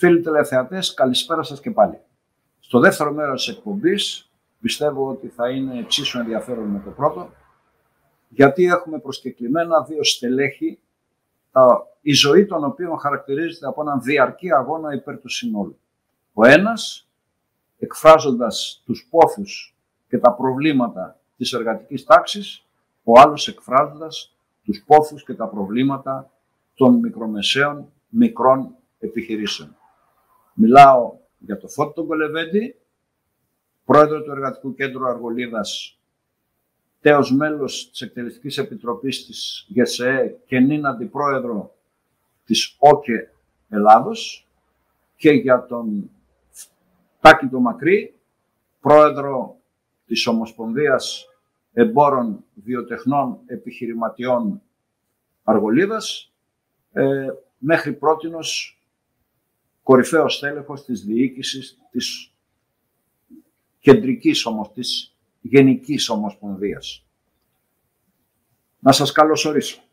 Φίλοι τηλεθεατές, καλησπέρα σας και πάλι. Στο δεύτερο μέρος της εκπομπής πιστεύω ότι θα είναι εξίσου ενδιαφέρον με το πρώτο, γιατί έχουμε προσκεκλημένα δύο στελέχη, η ζωή των οποίων χαρακτηρίζεται από έναν διαρκή αγώνα υπέρ του συνόλου. Ο ένας, εκφράζοντας τους πόθους και τα προβλήματα της εργατικής τάξης, ο άλλος εκφράζοντας τους πόθους και τα προβλήματα των μικρομεσαίων μικρών επιχειρήσεων. Μιλάω για το Φώτη τον Κολεβέντη, πρόεδρο του Εργατικού Κέντρου Αργολίδας, τέος μέλος της Εκτελεστικής Επιτροπής της ΓΕΣΕΕ και νυν αντιπρόεδρο της ΟΚΕ Ελλάδος, και για τον Τάκη τον Μακρύ, πρόεδρο της Ομοσπονδίας Εμπόρων Βιοτεχνών Επιχειρηματιών Αργολίδας, μέχρι πρότινος κορυφαίος τέλεχος της διοίκησης της κεντρικής της Γενικής Ομοσπονδίας. Να σας καλωσορίσω.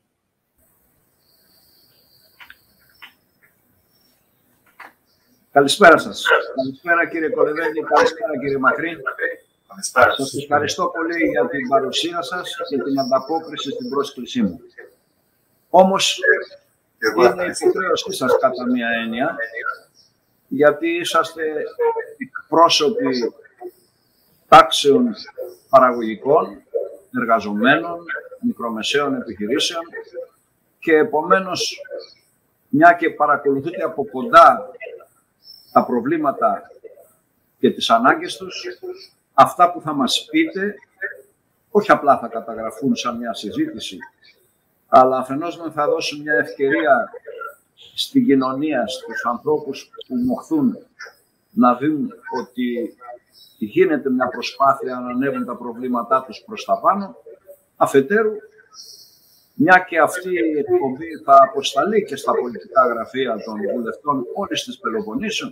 Καλησπέρα σας. Καλησπέρα κύριε Κολεβέντη, καλησπέρα κύριε Μακρύ. Σας ευχαριστώ πολύ για την παρουσία σας και την ανταπόκριση στην πρόσκλησή μου. Όμως, είναι η υποχρέωσή σας κατά μία έννοια, γιατί είσαστε εκπρόσωποι τάξεων παραγωγικών, εργαζομένων, μικρομεσαίων επιχειρήσεων και επομένως, μια και παρακολουθείτε από κοντά τα προβλήματα και τις ανάγκες τους, αυτά που θα μας πείτε όχι απλά θα καταγραφούν σαν μια συζήτηση, αλλά αφενός θα δώσουν μια ευκαιρία στην κοινωνία, στους ανθρώπους που μοχθούν, να δουν ότι γίνεται μια προσπάθεια να ανέβουν τα προβλήματά τους προς τα πάνω. Αφετέρου, μια και αυτή η εκπομπή θα αποσταλεί και στα πολιτικά γραφεία των βουλευτών όλης της Πελοποννήσου,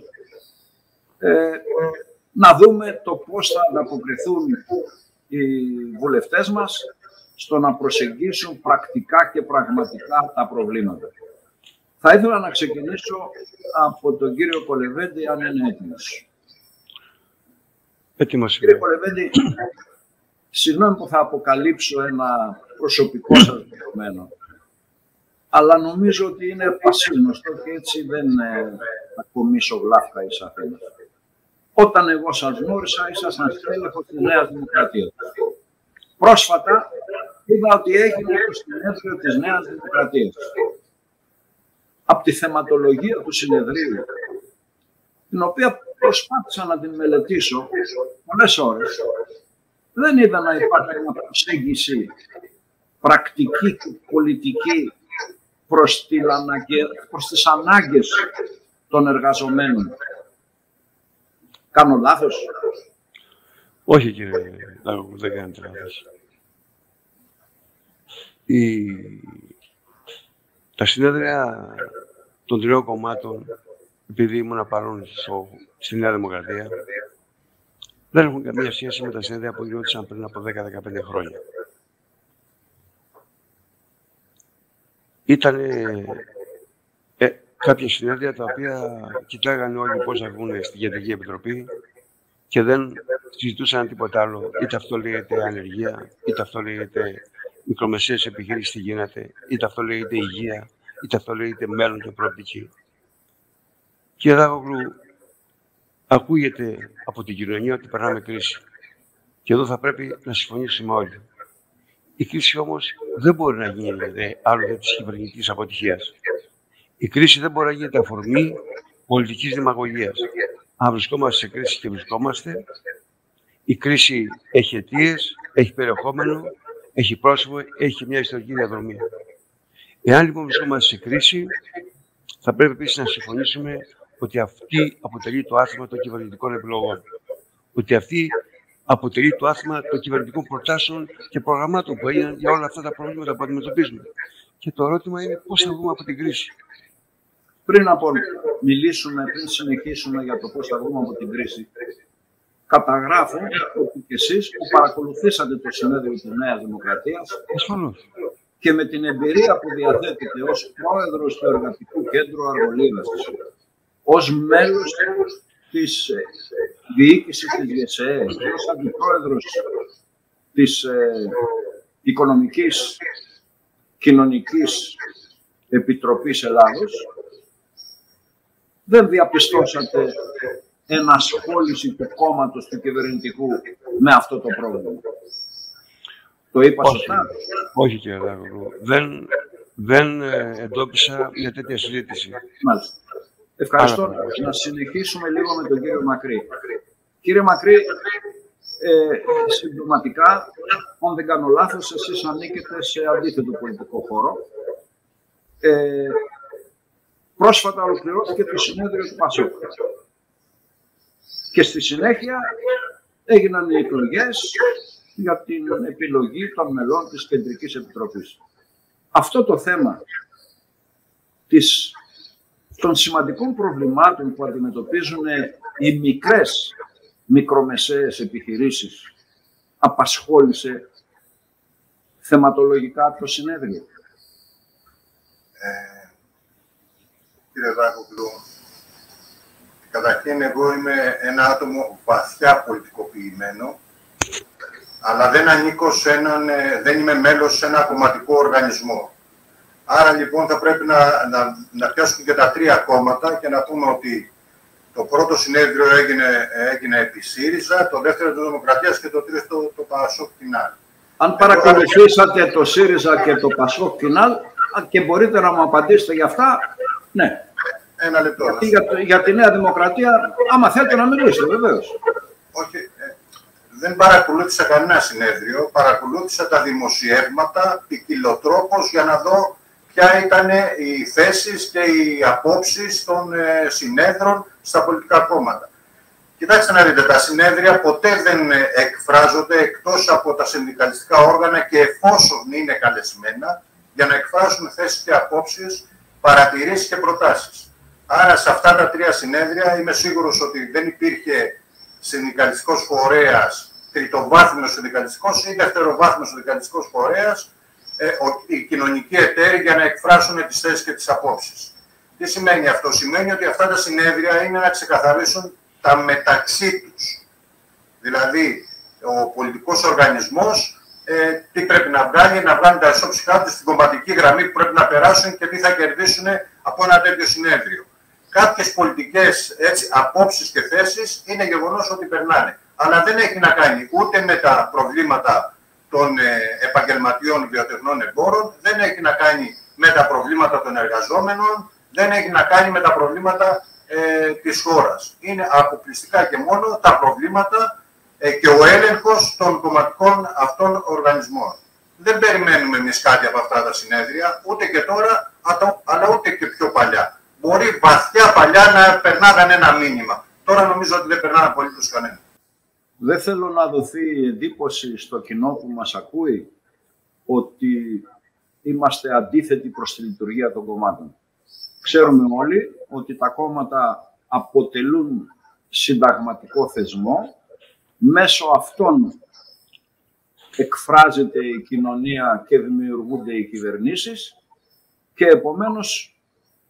να δούμε το πώς θα ανταποκριθούν οι βουλευτές μας στο να προσεγγίσουν πρακτικά και πραγματικά τα προβλήματα. Θα ήθελα να ξεκινήσω από τον κύριο Κολεβέντη, αν είναι έτοιμος. Έτοιμος. Κύριε Κολεβέντη, συγγνώμη που θα αποκαλύψω ένα προσωπικό σας δεδομένο, αλλά νομίζω ότι είναι πασίγνωστο και έτσι δεν θα κομίσω γλάφκα εις Αθήνας. Όταν εγώ σας γνώρισα, ήσασταν στέλεχος της Νέας Δημοκρατίας. Πρόσφατα είδα ότι έγινε το συνέδριο της Νέας Δημοκρατίας. Από τη θεματολογία του συνεδρίου, την οποία προσπάθησα να την μελετήσω πολλές ώρες, δεν είδα να υπάρχει μια προσέγγιση πρακτική και πολιτική προς τις ανάγκες των εργαζομένων. Κάνω λάθος? Όχι κύριε Λάγο, δεν κάνετε λάθος. Τα συνέδρια των τριών κομμάτων, επειδή ήμουν παρόν στη Νέα Δημοκρατία, δεν έχουν καμία σχέση με τα συνέδρια που γινόντουσαν πριν από 10-15 χρόνια. Ήταν κάποια συνέδρια τα οποία κοιτάγανε όλοι πώς θα βγουν στην Κεντρική Επιτροπή και δεν συζητούσαν τίποτα άλλο. Είτε αυτό λέγεται ανεργία, είτε αυτό λέγεται μικρομεσαίες επιχειρήσεις τι γίνεται, είτε αυτό λέγεται υγεία, είτε αυτό λέγεται μέλλον και προοπτική. Κύριε Δάγογλου, ακούγεται από την κοινωνία ότι περνάμε κρίση. Και εδώ θα πρέπει να συμφωνήσουμε όλοι. Η κρίση όμως δεν μπορεί να γίνει άλλο της κυβερνητικής αποτυχίας. Η κρίση δεν μπορεί να γίνεται αφορμή πολιτικής δημαγωγίας. Αν βρισκόμαστε σε κρίση και βρισκόμαστε, η κρίση έχει αιτίες, έχει περιεχόμενο, έχει πρόσωπο, έχει μια ιστορική διαδρομή. Εάν λοιπόν βρισκόμαστε σε κρίση, θα πρέπει επίσης να συμφωνήσουμε ότι αυτή αποτελεί το άθλημα των κυβερνητικών επιλογών. Ότι αυτή αποτελεί το άθλημα των κυβερνητικών προτάσεων και προγραμμάτων που έγιναν για όλα αυτά τα προβλήματα που αντιμετωπίζουμε. Και το ερώτημα είναι πώς θα βγούμε από την κρίση. Πριν συνεχίσουμε για το πώς θα βγούμε από την κρίση, καταγράφω ότι και εσείς που παρακολουθήσατε το συνέδριο της Νέας Δημοκρατίας και με την εμπειρία που διαθέτετε ως πρόεδρος του Εργατικού Κέντρου Αργολίδας, ως μέλος της διοίκησης της ΓΕΣΕ και ως αντιπρόεδρος της Οικονομικής Κοινωνικής Επιτροπής Ελλάδος, δεν διαπιστώσατε ενασχόληση του κόμματος του κυβερνητικού με αυτό το πρόβλημα? Το είπα σωστά? Όχι, κύριε Δάγωλου. Δεν εντόπισα μια τέτοια συζήτηση. Μάλιστα. Ευχαριστώ. Να συνεχίσουμε λίγο με τον κύριο Μακρύ. Κύριε Μακρύ, συμπληρωματικά, αν δεν κάνω λάθος, εσείς ανήκετε σε αντίθετο πολιτικό χώρο. Πρόσφατα ολοκληρώθηκε το συνέδριο του ΠΑΣΟΚ. Και στη συνέχεια έγιναν οι εκλογές για την επιλογή των μελών της Κεντρικής Επιτροπής. Αυτό το θέμα των σημαντικών προβλημάτων που αντιμετωπίζουν οι μικρομεσαίες επιχειρήσεις απασχόλησε θεματολογικά το συνέδριο? Κύριε Δάγωλου, καταρχήν εγώ είμαι ένα άτομο βαθιά πολιτικοποιημένο, αλλά δεν ανήκω δεν είμαι μέλος σε ένα κομματικό οργανισμό. Άρα λοιπόν θα πρέπει να πιάσουμε και τα τρία κόμματα και να πούμε ότι το πρώτο συνέδριο έγινε επί ΣΥΡΙΖΑ, το δεύτερο το Δημοκρατίας και το τρίτο το ΠΑΣΟΚ Κοινάλ. Αν παρακολουθήσατε το ΣΥΡΙΖΑ και το ΠΑΣΟΚ Κοινάλ και μπορείτε να μου απαντήσετε για αυτά, ναι. Ένα λεπτό. Για τη Νέα Δημοκρατία, άμα θέλετε να μιλήσετε, βεβαίως. Όχι, δεν παρακολούθησα κανένα συνέδριο, παρακολούθησα τα δημοσιεύματα ποικιλοτρόπως για να δω ποια ήταν οι θέσεις και οι απόψεις των συνέδρων στα πολιτικά κόμματα. Κοιτάξτε να δείτε, τα συνέδρια ποτέ δεν εκφράζονται εκτός από τα συνδικαλιστικά όργανα και εφόσον είναι καλεσμένα για να εκφράσουν θέσεις και απόψεις, παρατηρήσεις και προτάσεις. Άρα σε αυτά τα τρία συνέδρια είμαι σίγουρος ότι δεν υπήρχε συνδικαλιστικός φορέας, τριτοβάθμιος συνδικαλιστικός ή δευτεροβάθμιος συνδικαλιστικός φορέας, οι κοινωνικοί εταίροι για να εκφράσουν τις θέσεις και τις απόψεις. Τι σημαίνει αυτό? Σημαίνει ότι αυτά τα συνέδρια είναι να ξεκαθαρίσουν τα μεταξύ τους. Δηλαδή, ο πολιτικός οργανισμός τι πρέπει να βγάλει τα ισόψυχά του στην κομματική γραμμή που πρέπει να περάσουν και τι θα κερδίσουν από ένα τέτοιο συνέδριο. Κάποιες πολιτικές απόψεις και θέσεις είναι γεγονός ότι περνάνε. Αλλά δεν έχει να κάνει ούτε με τα προβλήματα των επαγγελματιών βιοτεχνών εμπόρων, δεν έχει να κάνει με τα προβλήματα των εργαζόμενων, δεν έχει να κάνει με τα προβλήματα της χώρας. Είναι αποκλειστικά και μόνο τα προβλήματα και ο έλεγχος των κομματικών αυτών οργανισμών. Δεν περιμένουμε εμείς κάτι από αυτά τα συνέδρια, ούτε και τώρα, αλλά ούτε και πιο παλιά. Μπορεί βαθιά παλιά να περνάγανε ένα μήνυμα. Τώρα νομίζω ότι δεν περνάνε απολύτως κανένα. Δεν θέλω να δοθεί εντύπωση στο κοινό που μας ακούει ότι είμαστε αντίθετοι προς τη λειτουργία των κομμάτων. Ξέρουμε όλοι ότι τα κόμματα αποτελούν συνταγματικό θεσμό. Μέσω αυτών εκφράζεται η κοινωνία και δημιουργούνται οι κυβερνήσεις και επομένως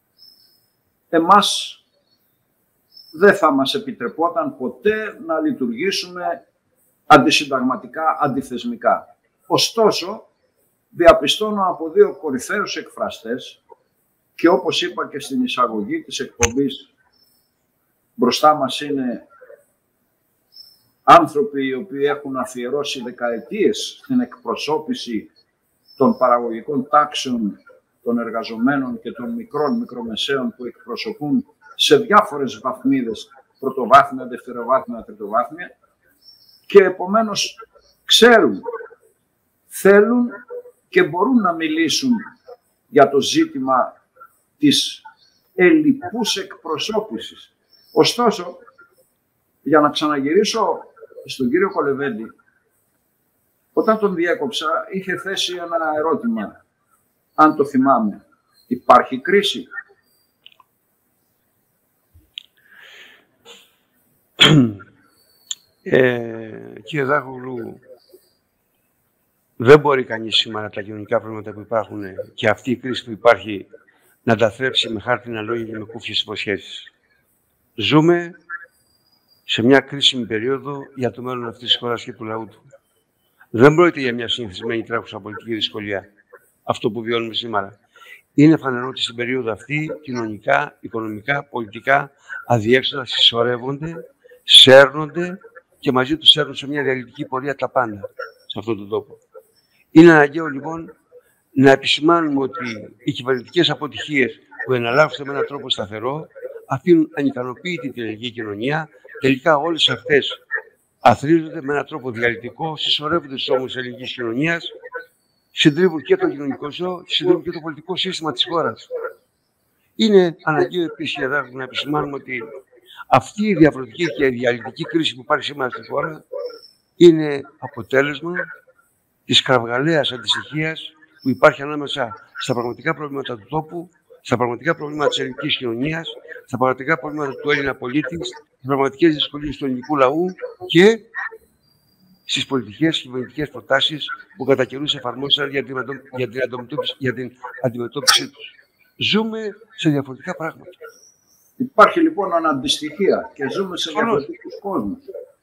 εμάς δεν θα μας επιτρεπόταν ποτέ να λειτουργήσουμε αντισυνταγματικά, αντιθεσμικά. Ωστόσο, διαπιστώνω από δύο κορυφαίους εκφραστές και όπως είπα και στην εισαγωγή της εκπομπής, μπροστά μας είναι άνθρωποι οι οποίοι έχουν αφιερώσει δεκαετίες στην εκπροσώπηση των παραγωγικών τάξεων των εργαζομένων και των μικρομεσαίων που εκπροσωπούν σε διάφορες βαθμίδες, πρωτοβάθμια, δευτεροβάθμια, τριτοβάθμια, και επομένως ξέρουν, θέλουν και μπορούν να μιλήσουν για το ζήτημα της ελλειπούς εκπροσώπησης. Ωστόσο, για να ξαναγυρίσω στον κύριο Κολεβέντη, όταν τον διέκοψα, είχε θέσει ένα ερώτημα, αν το θυμάμαι. Υπάρχει κρίση? Κύριε Δάγωλου, δεν μπορεί κανείς σήμερα τα κοινωνικά προβλήματα που υπάρχουν και αυτή η κρίση που υπάρχει να τα θρέψει με χάρτινα λόγια και με κούφιες υποσχέσεις. Ζούμε σε μια κρίσιμη περίοδο για το μέλλον αυτής της χώρας και του λαού του. Δεν πρόκειται για μια συνηθισμένη τρέχουσα πολιτική δυσκολία, αυτό που βιώνουμε σήμερα. Είναι φανερό ότι στην περίοδο αυτή κοινωνικά, οικονομικά, πολιτικά αδιέξοδα συσσωρεύονται, σέρνονται και μαζί τους σέρνουν σε μια διαλυτική πορεία τα πάντα σε αυτόν τον τόπο. Είναι αναγκαίο λοιπόν να επισημάνουμε ότι οι κυβερνητικές αποτυχίες που εναλλάσσονται με έναν τρόπο σταθερό αφήνουν ανικανοποίητη την ελληνική κοινωνία. Τελικά όλες αυτές αθροίζονται με έναν τρόπο διαλυτικό, συσσωρεύονται στους ώμους της ελληνικής κοινωνίας, συντρίβουν και το κοινωνικό ζώο, συντρίβουν και το πολιτικό σύστημα της χώρας. Είναι αναγκαίο επίσης να επισημάνουμε ότι αυτή η διαφορετική και διαλυτική κρίση που υπάρχει σήμερα στη χώρα είναι αποτέλεσμα της κραυγαλαίας αντιστοιχίας που υπάρχει ανάμεσα στα πραγματικά προβλήματα του τόπου, στα πραγματικά προβλήματα της ελληνικής κοινωνίας, στα πραγματικά προβλήματα του Έλληνα πολίτη, στις πραγματικές δυσκολίες του ελληνικού λαού και στις πολιτικές και κυβερνητικές προτάσεις που κατά καιρούς εφαρμόζονται για την αντιμετώπιση τους. Ζούμε σε διαφορετικά πράγματα. Υπάρχει λοιπόν αναντιστοιχία και ζούμε σε διαφορετικούς κόσμους.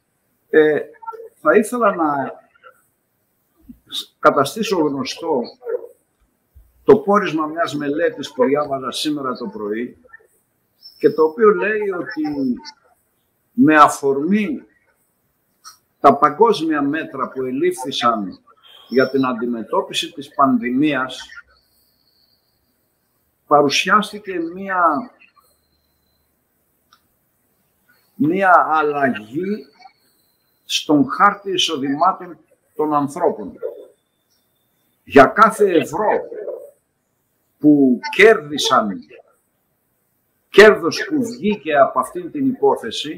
Θα ήθελα να καταστήσω γνωστό το πόρισμα μιας μελέτης που διάβαζα σήμερα το πρωί και το οποίο λέει ότι με αφορμή τα παγκόσμια μέτρα που ελήφθησαν για την αντιμετώπιση της πανδημίας παρουσιάστηκε μία αλλαγή στον χάρτη εισοδημάτων των ανθρώπων. Για κάθε ευρώ που κέρδος που βγήκε από αυτήν την υπόθεση,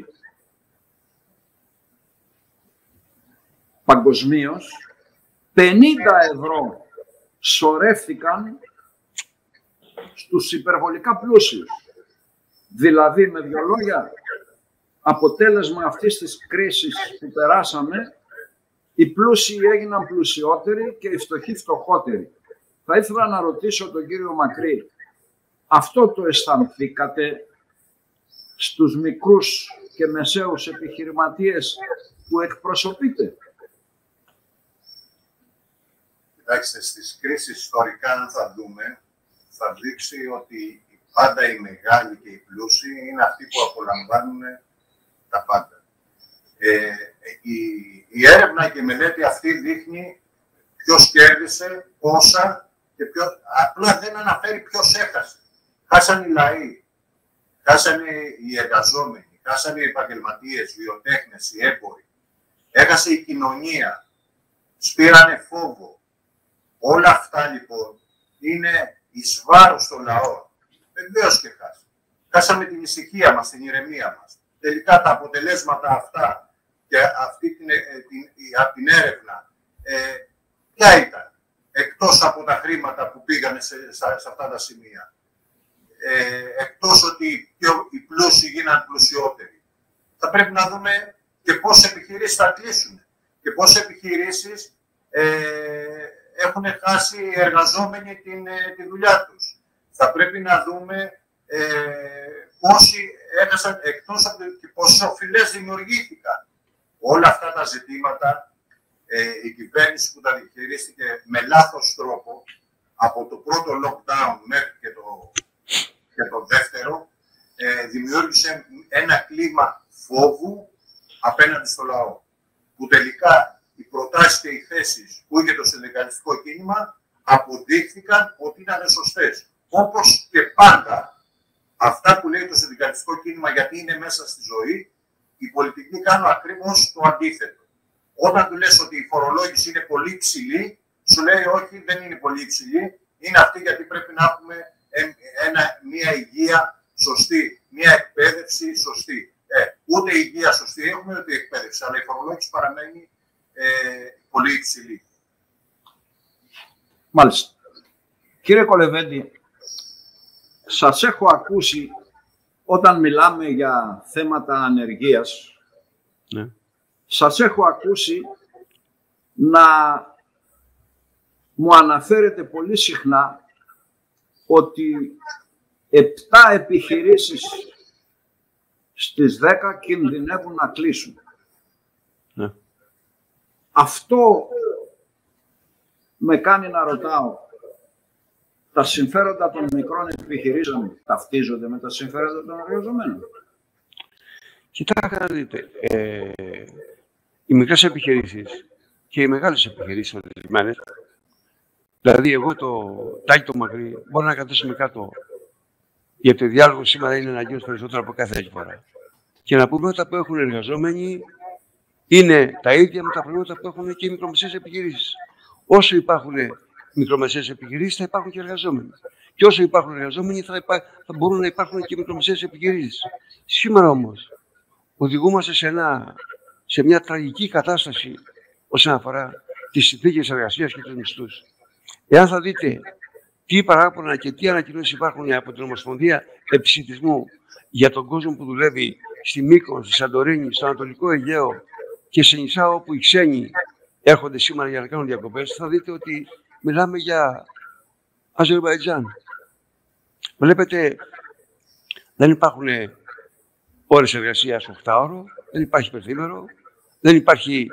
παγκοσμίως, 50 ευρώ σωρεύτηκαν στους υπερβολικά πλούσιους. Δηλαδή, με δύο λόγια, αποτέλεσμα αυτής της κρίσης που περάσαμε, οι πλούσιοι έγιναν πλουσιότεροι και οι φτωχοί φτωχότεροι. Θα ήθελα να ρωτήσω τον κύριο Μακρύ, αυτό το αισθανθήκατε στους μικρούς και μεσαίους επιχειρηματίες που εκπροσωπείτε? Κοιτάξτε, στις κρίσεις ιστορικά, αν θα δούμε, θα δείξει ότι πάντα οι μεγάλοι και οι πλούσιοι είναι αυτοί που απολαμβάνουν τα πάντα. Η έρευνα και η μελέτη αυτή δείχνει ποιος κέρδισε, πόσα και απλά δεν αναφέρει ποιος έχασε. Χάσαν οι λαοί, χάσαν οι εργαζόμενοι, χάσαν οι επαγγελματίες, οι βιοτέχνες, οι έμποροι. Έχασε η κοινωνία, σπήρανε φόβο. Όλα αυτά λοιπόν είναι εις βάρος των λαών. Βεβαίως και χάσαμε. Χάσαμε την ησυχία μας, την ηρεμία μας. Τελικά τα αποτελέσματα αυτά και αυτή από την έρευνα, ποια ήταν, εκτός από τα χρήματα που πήγανε σε αυτά τα σημεία. Εκτός ότι οι πλούσιοι γίναν πλουσιότεροι. Θα πρέπει να δούμε και πόσες επιχειρήσεις θα κλείσουν και πόσες επιχειρήσεις έχουν χάσει οι εργαζόμενοι τη δουλειά τους. Θα πρέπει να δούμε πόσοι έχασαν, εκτός από και πόσες οφειλές δημιουργήθηκαν. Όλα αυτά τα ζητήματα η κυβέρνηση που τα διαχειρίστηκε με λάθος τρόπο από το πρώτο lockdown μέχρι και το δεύτερο δημιούργησε ένα κλίμα φόβου απέναντι στο λαό. Που τελικά οι προτάσεις και οι θέσεις που είχε το συνδικαλιστικό κίνημα αποδείχθηκαν ότι ήταν σωστές. Όπως και πάντα, αυτά που λέει το συνδικαλιστικό κίνημα γιατί είναι μέσα στη ζωή, οι πολιτικοί κάνουν ακριβώς το αντίθετο. Όταν του λες ότι η φορολόγηση είναι πολύ ψηλή, σου λέει όχι, δεν είναι πολύ ψηλή, είναι αυτή γιατί πρέπει να έχουμε μια υγεία σωστή, μια εκπαίδευση σωστή. Ούτε η υγεία σωστή έχουμε, ούτε η εκπαίδευση, αλλά η φορολόγηση παραμένει πολύ υψηλή. Μάλιστα. Κύριε Κολεβέντη, σας έχω ακούσει όταν μιλάμε για θέματα ανεργίας, ναι. Σας έχω ακούσει να μου αναφέρετε πολύ συχνά ότι 7 επιχειρήσεις στις 10 κινδυνεύουν να κλείσουν. Ναι. Αυτό με κάνει να ρωτάω, τα συμφέροντα των μικρών επιχειρήσεων ταυτίζονται με τα συμφέροντα των εργαζομένων? Κοιτάξτε να δείτε, οι μικρές επιχειρήσεις και οι μεγάλες επιχειρήσεις ορισμένες, δηλαδή εγώ το Τάκη το Μακρύ μπορώ να καθίσουμε κάτω, γιατί ο διάλογος σήμερα είναι αναγκαίος περισσότερο από κάθε άλλη φορά, και να πούμε ότι τα που έχουν εργαζόμενοι είναι τα ίδια με τα προβλήματα που έχουν και οι μικρομεσαίες επιχειρήσεις. Όσο υπάρχουν μικρομεσαίες επιχειρήσεις, θα υπάρχουν και εργαζόμενοι. Και όσο υπάρχουν εργαζόμενοι, θα μπορούν να υπάρχουν και μικρομεσαίες επιχειρήσεις. Σήμερα όμως, οδηγούμαστε σε μια τραγική κατάσταση όσον αφορά τις συνθήκες εργασίας και τους μισθούς. Εάν θα δείτε τι παράπονα και τι ανακοινώσεις υπάρχουν από την Ομοσπονδία Επισιτισμού για τον κόσμο που δουλεύει στη Μύκονο, στη Σαντορίνη, στο Ανατολικό Αιγαίο και σε νησιά όπου οι ξένοι έρχονται σήμερα για να κάνουν διακοπές, θα δείτε ότι μιλάμε για Αζερβαϊτζάν. Βλέπετε, δεν υπάρχουν ώρες εργασίας 8ωρο, δεν υπάρχει πενθήμερο, δεν υπάρχει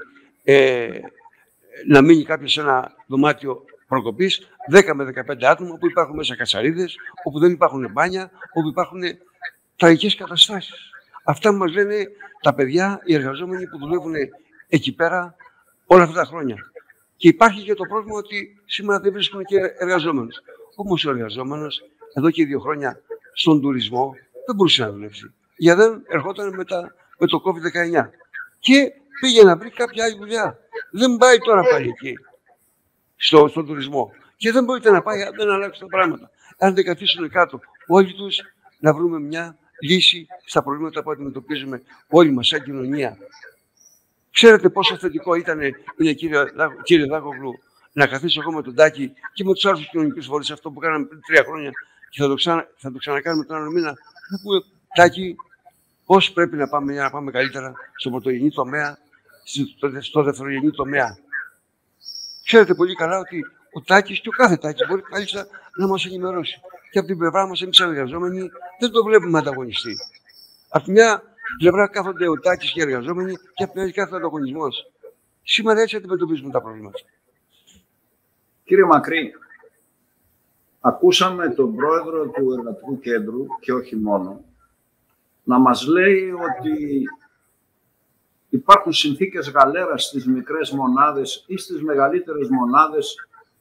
να μείνει κάποιος σε ένα δωμάτιο προκοπής 10 με 15 άτομα, όπου υπάρχουν μέσα κατσαρίδες, όπου δεν υπάρχουν μπάνια, όπου υπάρχουν τραγικές καταστάσεις. Αυτά μας λένε τα παιδιά, οι εργαζόμενοι που δουλεύουν εκεί πέρα όλα αυτά τα χρόνια. Και υπάρχει και το πρόβλημα ότι σήμερα δεν βρίσκουν και εργαζόμενους. Όμως ο εργαζόμενος εδώ και 2 χρόνια στον τουρισμό δεν μπορούσε να δουλέψει. Γιατί δεν ερχόταν με το COVID-19. Και πήγε να βρει κάποια άλλη δουλειά. Δεν πάει τώρα πάλι εκεί, στον τουρισμό. Και δεν μπορείτε να πάει αν δεν αλλάξουν τα πράγματα. Αν δεν καθίσουν κάτω όλοι τους να βρούμε μια λύση στα προβλήματα που αντιμετωπίζουμε όλοι μας σαν κοινωνία. Ξέρετε πόσο θετικό είναι κύριε Δάκογλου, να καθίσω εγώ με τον Τάκη και με τους άλλους κοινωνικούς φορείς, αυτό που κάναμε πριν 3 χρόνια και θα το ξανακάνουμε τον άλλο μήνα, να πούμε, Τάκη, πώς πρέπει να πάμε για να πάμε καλύτερα στο πρωτογενή τομέα, στο δευτερογενή τομέα. Ξέρετε πολύ καλά ότι ο Τάκης και ο κάθε Τάκης μπορεί καλύτερα να μας ενημερώσει. Και από την πλευρά μας, εμείς εργαζόμενοι, δεν το βλέπουμε ανταγωνιστή. Από μια πλευρά κάθονται ο Τάκης και οι εργαζόμενοι, και από την άλλη κάθεται ο ανταγωνισμός. Σήμερα έτσι αντιμετωπίζουμε τα προβλήματα. Κύριε Μακρύ, ακούσαμε τον πρόεδρο του Εργατικού Κέντρου, και όχι μόνο, να μας λέει ότι υπάρχουν συνθήκες γαλέρας στις μικρές μονάδες ή στις μεγαλύτερες μονάδες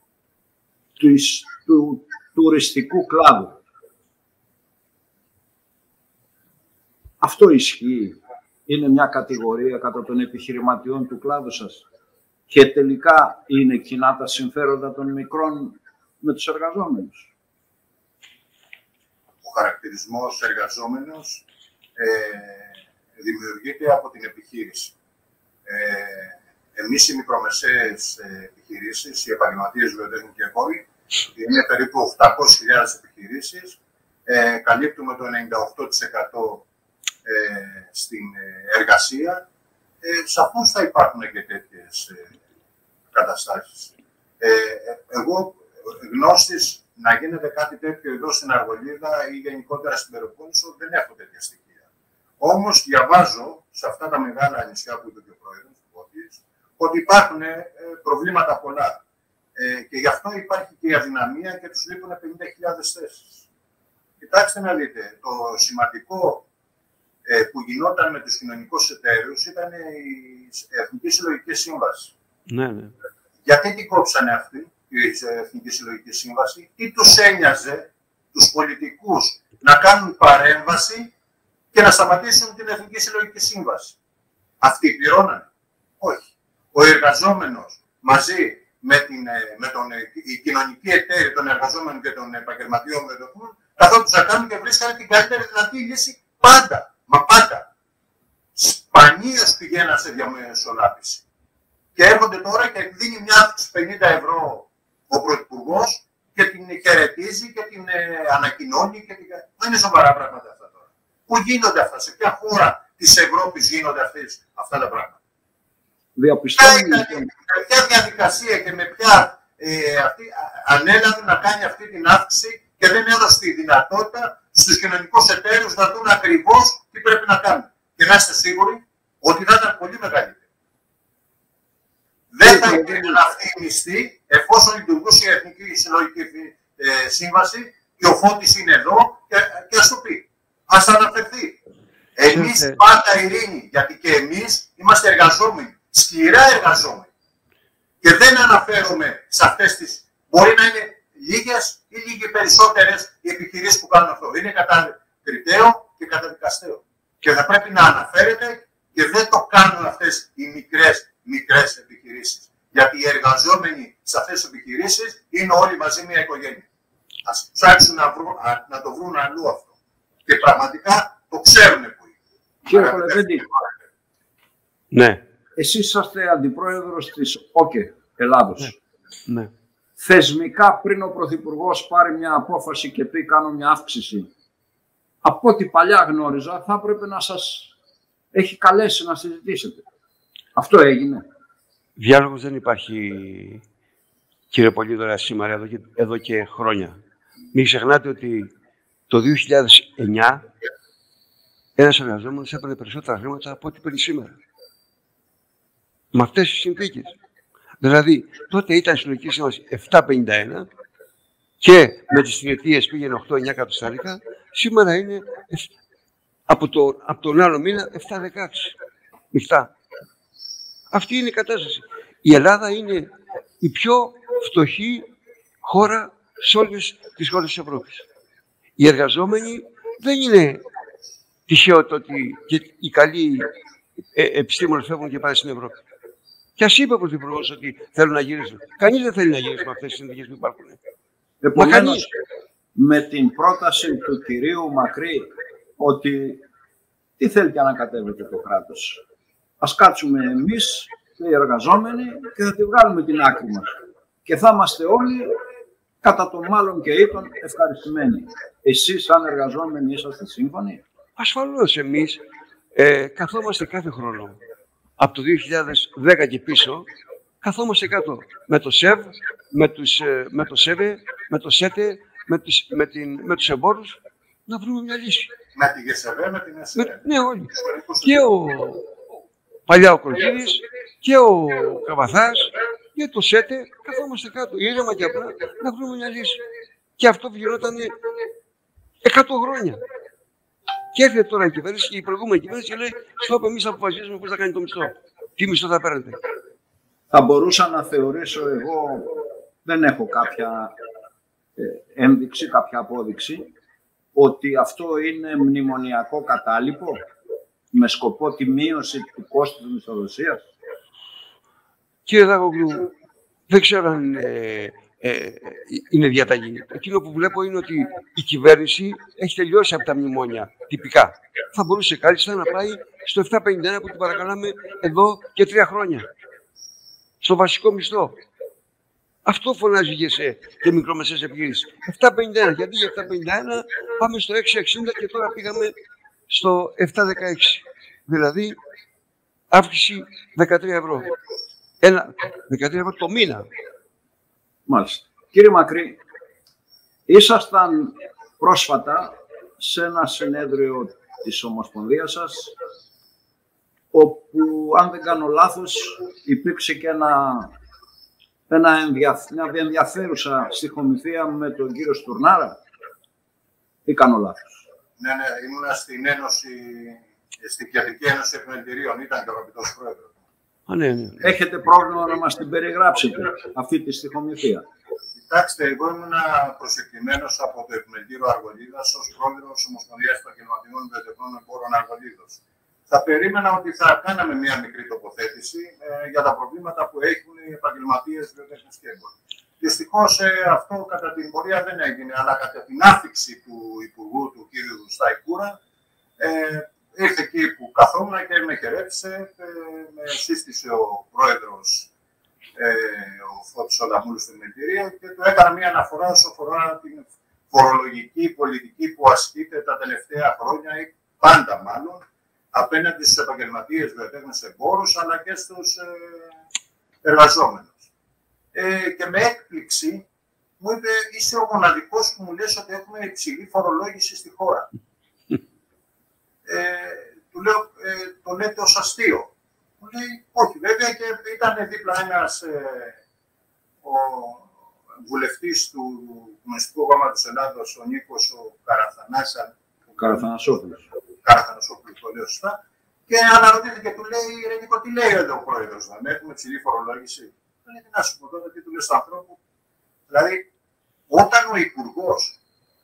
του τουριστικού κλάδου. Αυτό ισχύει? Είναι μια κατηγορία κατά των επιχειρηματιών του κλάδου σας? Και τελικά είναι κοινά τα συμφέροντα των μικρών με τους εργαζόμενους? Ο χαρακτηρισμός εργαζόμενος δημιουργείται από την επιχείρηση. Εμείς οι μικρομεσαίες επιχειρήσεις, οι επαγγελματίες βιοτέχνη και εμπόροι, είναι περίπου 800.000 επιχειρήσεις, καλύπτουμε το 98% στην εργασία. Σαφώς θα υπάρχουν και τέτοιες καταστάσεις. Εγώ γνώστης να γίνεται κάτι τέτοιο εδώ στην Αργολίδα ή γενικότερα στην Πελοπόννησο δεν έχω τέτοια στοιχεία. Όμως διαβάζω σε αυτά τα μεγάλα νησιά που είπε και ο πρόεδρος ότι υπάρχουν προβλήματα πολλά. Και γι' αυτό υπάρχει και η αδυναμία και τους λείπουν 50.000 θέσεις. Κοιτάξτε να δείτε, το σημαντικό που γινόταν με τους κοινωνικούς εταίρους ήταν η Εθνική Συλλογική Σύμβαση. Ναι. Γιατί την κόψανε αυτή η Εθνική Συλλογική Σύμβαση? Τι τους ένοιαζε τους πολιτικούς να κάνουν παρέμβαση και να σταματήσουν την Εθνική Συλλογική Σύμβαση? Αυτοί πληρώνανε? Όχι. Ο εργαζόμενος μαζί με η κοινωνική εταίρη των εργαζόμενων και των επαγγελματιών καθόντουσαν να κάνουν και βρίσκανε την καλύτερη δυνατή λύση πάντα. Μα πάντα. Σπανίως πηγαίναν σε διαμεσολάβηση. Και έρχονται τώρα και δίνει μια αύξηση 50 ευρώ ο Πρωθυπουργός και την χαιρετίζει και την ανακοινώνει. Δεν είναι σοβαρά πράγματα αυτά τώρα. Πού γίνονται αυτά, σε ποια χώρα της Ευρώπης γίνονται αυτά τα πράγματα? Ποια διαδικασία και με ποια ανέλαβε να κάνει αυτή την αύξηση και δεν έδωσε τη δυνατότητα στους κοινωνικούς εταίρους να δουν ακριβώς τι πρέπει να κάνουμε. Και να είστε σίγουροι ότι θα ήταν πολύ μεγαλύτερη. Δεν θα υπήρχαν αυτή η μισθή εφόσον λειτουργούσε η Εθνική Συλλογική Σύμβαση και ο Φώτης είναι εδώ και ας το πει. Ας αναφερθεί. Εμείς πάντα ειρήνη, γιατί και εμείς είμαστε εργαζόμενοι, σκληρά εργαζόμενοι. Και δεν αναφέρομαι σε αυτές τις, μπορεί να είναι λίγες ή λίγοι περισσότερες οι επιχειρήσεις που κάνουν αυτό. Είναι κατακριτέο και καταδικαστέο. Και θα πρέπει να αναφέρεται και δεν το κάνουν αυτές οι μικρές επιχειρήσεις. Γιατί οι εργαζόμενοι σε αυτές τις επιχειρήσεις είναι όλοι μαζί μια οικογένεια. Ας ψάξουν να το βρουν αλλού αυτό. Και πραγματικά το ξέρουν που είναι. Κύριε Κολεβέντη, ναι. Εσείς είσαστε αντιπρόεδρος της ΟΚΕ Ελλάδος. Ναι. Θεσμικά πριν ο Πρωθυπουργός πάρει μια απόφαση και πει κάνω μια αύξηση, από ό,τι παλιά γνώριζα θα έπρεπε να σας έχει καλέσει να συζητήσετε. Αυτό έγινε. Διάλογος δεν υπάρχει, κύριε Πολύδωρα, σήμερα, εδώ και χρόνια. Μην ξεχνάτε ότι το 2009 ένας εργαζόμενος έπαιρνε περισσότερα χρήματα από ό,τι παίρνει σήμερα. Με αυτές τις συνθήκες. Δηλαδή, τότε ήταν η συλλογική σύμβαση 7,51 και με τις τριετίες πήγαινε 8-9 εκατοστάρικα. Σήμερα είναι από τον άλλο μήνα 7,16 μειχτά. Αυτή είναι η κατάσταση. Η Ελλάδα είναι η πιο φτωχή χώρα σε όλες τις χώρες της Ευρώπης. Οι εργαζόμενοι δεν είναι τυχαίο το ότι και οι καλοί επιστήμονες φεύγουν και πάνε στην Ευρώπη. Και ας είπε ο Πρωθυπουργός ότι θέλουν να γυρίσουν. Κανείς δεν θέλει να γυρίσει με αυτές τις συνθήκες που υπάρχουν. Επομένως, με την πρόταση του κυρίου Μακρύ ότι τι θέλει και ανακατεύεται το κράτος. Ας κάτσουμε εμείς οι εργαζόμενοι και θα τη βγάλουμε την άκρη μας. Και θα είμαστε όλοι κατά το μάλλον και ήτον ευχαριστημένοι. Εσείς σαν εργαζόμενοι είσαστε σύμφωνοι? Ασφαλώς εμείς καθόμαστε κάθε χρόνο. Από το 2010 και πίσω καθόμαστε κάτω με το ΣΕΒ, με το ΣΕΒΕ, με το ΣΕΤΕ, με τους εμπόρους να βρούμε μια λύση. Με τη ΓΕΣΕΒΕ, με την ΕΣΕΒΕ. Ναι, όλοι. Και παλιά ο Κολκίδης και ο Καβαθάς και το ΣΕΤΕ καθόμαστε κάτω ήρεμα και απλά να βρούμε μια λύση. Και αυτό γινόταν 100 χρόνια. Και έρχεται τώρα η κυβέρνηση και η προηγούμενη κυβέρνηση και λέει: στόπ, εμείς αποφασίζουμε πώς θα κάνει το μισθό. Τι μισθό θα παίρνετε. Θα μπορούσα να θεωρήσω εγώ, δεν έχω κάποια ένδειξη, κάποια απόδειξη, ότι αυτό είναι μνημονιακό κατάλοιπο με σκοπό τη μείωση του κόστου της μισθοδοσίας. Κύριε Δαγωγλου, δεν ξέρω αν είναι διαταγή. Εκείνο που βλέπω είναι ότι η κυβέρνηση έχει τελειώσει από τα μνημόνια τυπικά. Θα μπορούσε κάλλιστα να πάει στο 7,51 που την παρακαλάμε εδώ και 3 χρόνια. Στο βασικό μισθό. Αυτό φωνάζει ΓΕΣΕ και μικρομεσαίες επιχειρήσεις. 7,51. Γιατί για 7,51 πάμε στο 6,60 και τώρα πήγαμε στο 7,16. Δηλαδή αύξηση 13 ευρώ. 13 ευρώ το μήνα. Μάλιστα. Κύριε Μακρύ, ήσασταν πρόσφατα σε ένα συνέδριο της Ομοσπονδίας σας, όπου, αν δεν κάνω λάθος, υπήρξε και μια ενδιαφέρουσα στιχομηθεία με τον κύριο Στουρνάρα. Ή κάνω λάθος? Ναι, ήμουνα στην Ένωση, στην Κεντρική Ένωση Επιμελητηρίων, ήταν και ο αγαπητός πρόεδρος. Ναι. Έχετε πρόβλημα να μας την περιγράψετε, αυτή τη στιχομηθεία? Κοιτάξτε, εγώ ήμουν προσεκλημένος από το Επιμελητήριο Αργολίδας ως πρόεδρος Ομοσπονδίας Επαγγελματιών Βιοτεχνών Εμπόρων Αργολίδος. Θα περίμενα ότι θα κάναμε μια μικρή τοποθέτηση για τα προβλήματα που έχουν οι επαγγελματίες βιοτέχνες και έμποροι. Δυστυχώς αυτό κατά την πορεία δεν έγινε, αλλά κατά την άφηξη του Υπουργού του κ. Σταϊκούρα, ήρθε εκεί που καθόμουν και με χαιρέτησε, με σύστησε ο πρόεδρος ο Φώτης Ολαμούλου στην Επιμελητηρία και του έκανα μια αναφορά όσο αφορά την φορολογική πολιτική που ασκείται τα τελευταία χρόνια ή πάντα μάλλον απέναντι στους επαγγελματίες βιοτέχνες εμπόρους αλλά και στους εργαζόμενους. Και με έκπληξη μου είπε: είσαι ο μοναδικός που μου λες ότι έχουμε υψηλή φορολόγηση στη χώρα. Του λέω, το λέτε ως αστείο. Μου λέει, όχι βέβαια, και ήταν δίπλα ένας ο βουλευτής του Κομμουνιστικού Κόμματος Ελλάδος, ο Νίκος ο Καραθανασόπουλος, το λέω σωστά, και αναρωτήθηκε, του λέει, ρε Νίκο, τι λέει εδώ ο πρόεδρος, να έχουμε ψηλή φορολόγηση. Λέει, να σου πω τώρα, τι του λέει στον ανθρώπου. Δηλαδή, όταν ο Υπουργός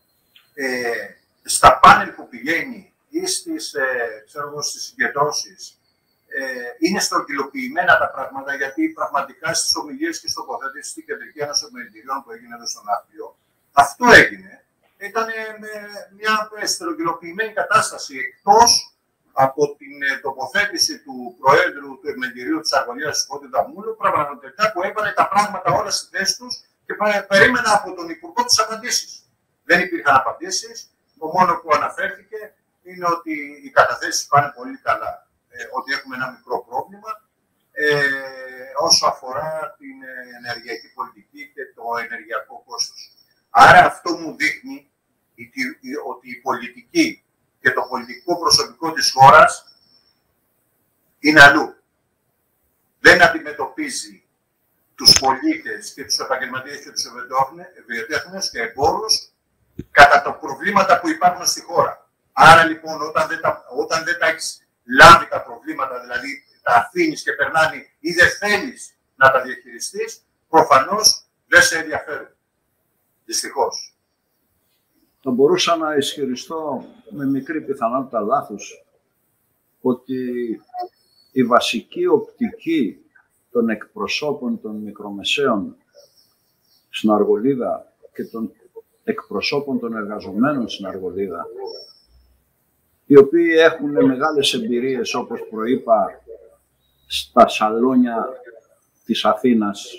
στα πάνελ που πηγαίνει ή στις συγκεντρώσεις είναι στρογγυλοποιημένα τα πράγματα, γιατί πραγματικά στις ομιλίες και στο τοποθέτηση στην Κεντρική Ένωση Επιμελητηριών που έγινε εδώ στον Άφριο, αυτό έγινε. Ήταν μια στρογγυλοποιημένη κατάσταση, εκτός από την τοποθέτηση του Προέδρου του Επιμελητηρίου της Αργωνίας του Φώτη Δαμούλου, πραγματικά που έβαλε τα πράγματα όλα στη θέση τους και περίμενα από τον Υπουργό τις απαντήσεις. Δεν υπήρχαν απαντήσεις. Το μόνο που αναφέρθηκε είναι ότι οι καταθέσεις πάνε πολύ καλά. Ότι έχουμε ένα μικρό πρόβλημα όσο αφορά την ενεργειακή πολιτική και το ενεργειακό κόστος. Άρα αυτό μου δείχνει ότι η πολιτική και το πολιτικό προσωπικό της χώρας είναι αλλού. Δεν αντιμετωπίζει τους πολίτες και τους επαγγελματίες και τους ευδιοτέχνες και εμπόρους κατά τα προβλήματα που υπάρχουν στη χώρα. Άρα λοιπόν όταν δεν τα έχεις λάβει τα προβλήματα, δηλαδή τα αφήνεις και περνάνε ή δεν θέλεις να τα διαχειριστείς, προφανώς δεν σε ενδιαφέρουν. Δυστυχώς. Θα μπορούσα να ισχυριστώ με μικρή πιθανότητα λάθος ότι η βασική οπτική των εκπροσώπων των μικρομεσαίων στην Αργολίδα και των εκπροσώπων των εργαζομένων στην Αργολίδα, οι οποίοι έχουν μεγάλες εμπειρίες, όπως προείπα, στα σαλόνια της Αθήνας.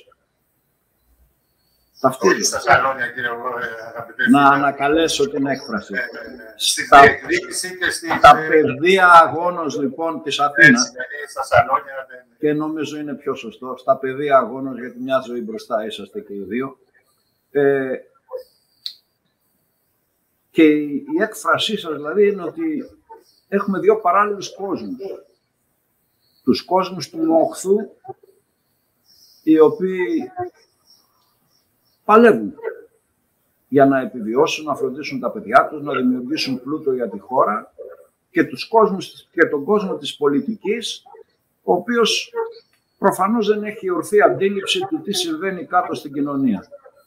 Όχι στα σαλόνια, κύριε αγαπητέ. Να ανακαλέσω την έκφραση. Στη διεκδίκηση και στα πεδία αγώνος, λοιπόν, της Αθήνας. Έτσι, στα σαλόνια. Και νομίζω είναι πιο σωστό. Στα πεδία αγώνος, γιατί μια ζωή μπροστά είσαστε και οι δύο. Και η έκφρασή σας, δηλαδή, είναι ότι έχουμε δύο παράλληλους κόσμους. Τους κόσμους του μοχθού, οι οποίοι παλεύουν για να επιβιώσουν, να φροντίσουν τα παιδιά τους, να δημιουργήσουν πλούτο για τη χώρα, και τον κόσμο της πολιτικής, ο οποίος προφανώς δεν έχει ορθή αντίληψη του τι συμβαίνει κάτω στην κοινωνία.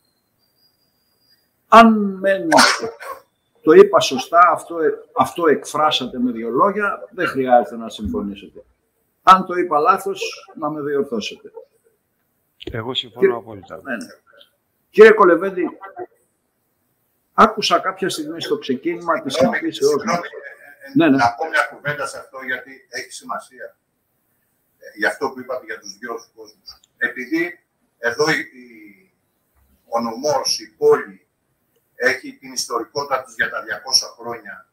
Αν μένει, το είπα σωστά, αυτό εκφράσατε με δύο λόγια, δεν χρειάζεται να συμφωνήσετε. Αν το είπα λάθος, να με διορθώσετε. Εγώ συμφωνώ απόλυτα. Ναι. Κύριε Κολεβέντη, άκουσα κάποια στιγμή στο ξεκίνημα της συναντήσεώς μας. Να πω μια κουβέντα σε αυτό, γιατί έχει σημασία. Για αυτό που είπατε για τους δυο κόσμους. Επειδή εδώ ο νομός, η πόλη, έχει την ιστορικότητα της για τα 200 χρόνια,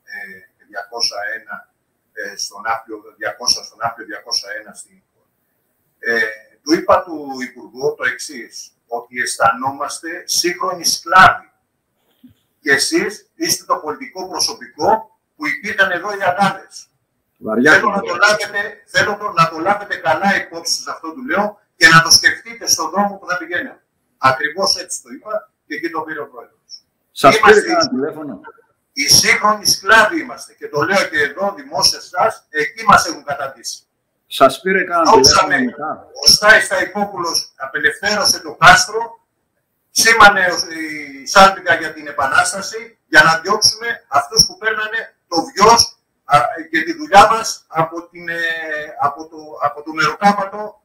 201 στον Άφριο, 200 στον Άφριο, 201 στην του είπα του Υπουργού το εξής, ότι αισθανόμαστε σύγχρονοι σκλάβοι. Και εσείς είστε το πολιτικό προσωπικό που υπήρχαν εδώ οι αγάδες. Θέλω να το λάβετε καλά υπόψη σας, αυτό του λέω, και να το σκεφτείτε στον δρόμο που θα πηγαίνετε. Ακριβώς έτσι το είπα και εκεί το πήρε ο πρόεδρος. Σας πήρε κανένα τηλέφωνο? Οι σύγχρονοι σκλάβοι είμαστε και το λέω και εδώ δημόσια σας, εκεί μας έχουν καταντήσει. Σας πήρε κανένα τηλέφωνο μετά? Ο Στάις Σταϊκόπουλος απελευθέρωσε το κάστρο, σήμανε η σάλπιγγα για την Επανάσταση, για να διώξουμε αυτούς που παίρνανε το βιος και τη δουλειά μας από το μεροκάματο,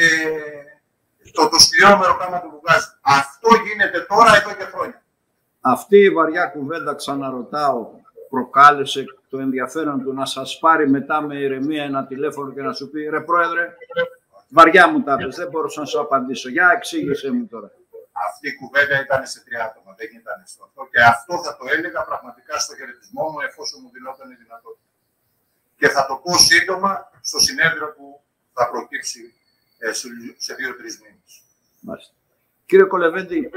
το σκληρό μεροκάματο που βγάζει. Αυτό γίνεται τώρα εδώ και χρόνια. Αυτή η βαριά κουβέντα, ξαναρωτάω, προκάλεσε το ενδιαφέρον του να σας πάρει μετά με ηρεμία ένα τηλέφωνο και να σου πει «Ρε Πρόεδρε, βαριά μου τα πες, δεν μπορούσα να σου απαντήσω. Για εξήγησέ μου τώρα». Αυτή η κουβέντα ήταν σε 3 άτομα, δεν ήταν στο αυτό. Και αυτό θα το έλεγα πραγματικά στο χαιρετισμό μου, εφόσον μου δινόταν η δυνατότητα. Και θα το πω σύντομα στο συνέδριο που θα προκύψει σε 2-3 μήνες. Μάλιστα. Κύριε Κολεβέντη,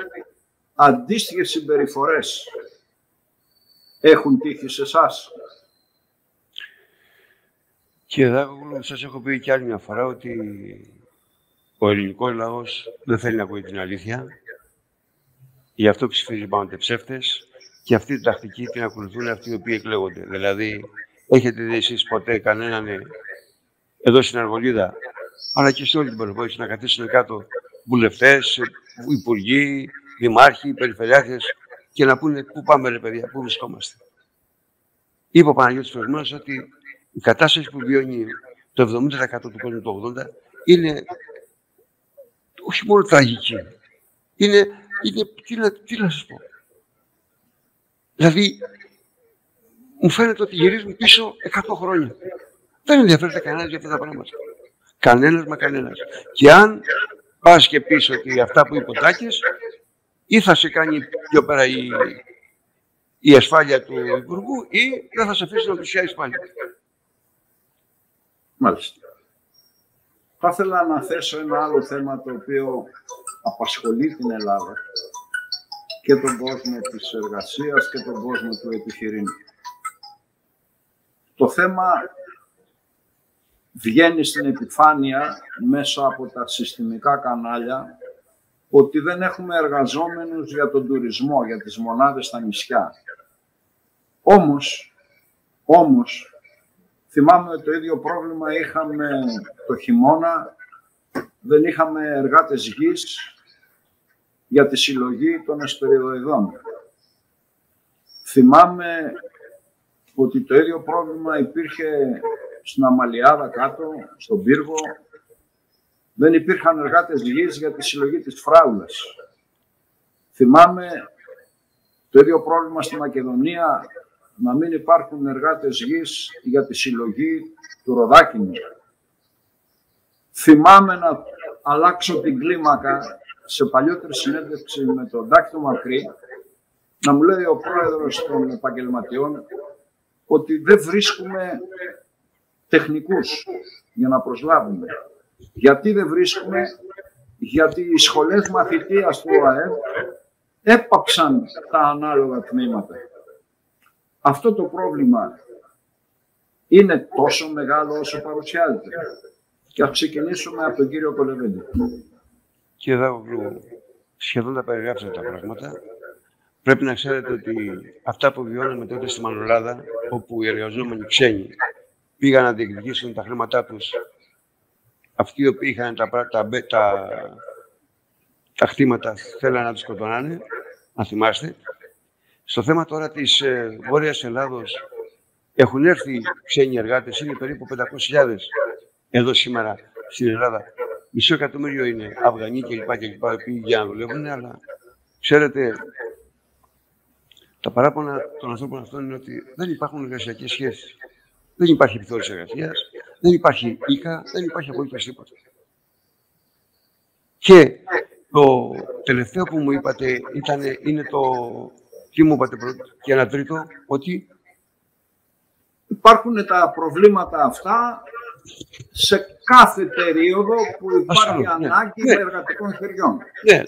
αντίστοιχες συμπεριφορές έχουν τύχει σε εσάς? Κύριε Δάκογλου, σας έχω πει και άλλη μια φορά ότι ο ελληνικός λαός δεν θέλει να ακούει την αλήθεια. Γι' αυτό ψηφίζει πάντα ψεύτες και αυτή την τακτική την ακολουθούν αυτοί οι οποίοι εκλέγονται. Δηλαδή, έχετε δει εσείς ποτέ κανέναν εδώ στην Αργολίδα, αλλά και σε όλη την Πελοπόννησο, να καθίσουν κάτω βουλευτές, υπουργοί, δημάρχοι, περιφερειάρχες και να πούνε πού πάμε ρε παιδιά, πού βρισκόμαστε. Είπε ο Παναγιώτης προηγουμένως ότι η κατάσταση που βιώνει το 70% του κόσμου το 80% είναι όχι μόνο τραγική, είναι τι να σας πω. Δηλαδή, μου φαίνεται ότι γυρίζουν πίσω 100 χρόνια. Δεν ενδιαφέρεται κανένας για αυτά τα πράγματα. Κανένας μα κανένας. Και αν πας και πεις ότι αυτά που είπε ο Τάκης, ή θα σε κάνει πιο πέρα η ασφάλεια του Υπουργού, ή δεν θα σε αφήσει να πλησιάσεις πάλι. Μάλιστα. Θα ήθελα να θέσω ένα άλλο θέμα το οποίο απασχολεί την Ελλάδα και τον κόσμο της εργασίας και τον κόσμο του επιχειρήν. Το θέμα βγαίνει στην επιφάνεια μέσα από τα συστημικά κανάλια ότι δεν έχουμε εργαζόμενους για τον τουρισμό, για τις μονάδες στα νησιά. Όμως, θυμάμαι ότι το ίδιο πρόβλημα είχαμε το χειμώνα, δεν είχαμε εργάτες γης για τη συλλογή των εσπεριδοειδών. Θυμάμαι ότι το ίδιο πρόβλημα υπήρχε στην Αμαλιάδα κάτω, στον Πύργο. Δεν υπήρχαν εργάτες γης για τη συλλογή της φράουλας. Θυμάμαι το ίδιο πρόβλημα στη Μακεδονία, να μην υπάρχουν εργάτες γης για τη συλλογή του ροδάκινου. Θυμάμαι να αλλάξω την κλίμακα σε παλιότερη συνέντευξη με τον Τάκη τον Μακρύ, να μου λέει ο πρόεδρος των επαγγελματιών ότι δεν βρίσκουμε τεχνικούς για να προσλάβουμε. Γιατί δεν βρίσκουμε? Γιατί οι σχολές μαθητείας του ΟΑΕ έπαψαν τα ανάλογα τμήματα. Αυτό το πρόβλημα είναι τόσο μεγάλο όσο παρουσιάζεται. Και ας ξεκινήσουμε από τον κύριο Κολεβέντη. Κύριε Δάκογλου, σχεδόν τα περιγράψατε τα πράγματα. Πρέπει να ξέρετε ότι αυτά που βιώναμε τότε στη Μανολάδα, όπου οι εργαζόμενοι ξένοι πήγαν να διεκδικήσουν τα χρήματά τους, αυτοί οι οποίοι είχαν τα χτήματα θέλαν να τους σκοτώνανε, να θυμάστε. Στο θέμα τώρα της Βόρειας Ελλάδος έχουν έρθει ξένοι εργάτες, είναι περίπου 500.000 εδώ σήμερα στην Ελλάδα. 500.000 είναι Αφγανοί κλπ. Για να δουλεύουν, αλλά ξέρετε, τα παράπονα των ανθρώπων αυτών είναι ότι δεν υπάρχουν εργασιακές σχέσεις. Δεν υπάρχει επιθεώρηση εργασίας, δεν υπάρχει οίκα, δεν υπάρχει απολύτως τίποτα. Και το τελευταίο που μου είπατε είναι το... Τι μου είπατε πρώτο και ένα τρίτο, ότι... Υπάρχουν τα προβλήματα αυτά σε κάθε περίοδο που υπάρχει ανάγκη εργατικών χεριών. Ναι.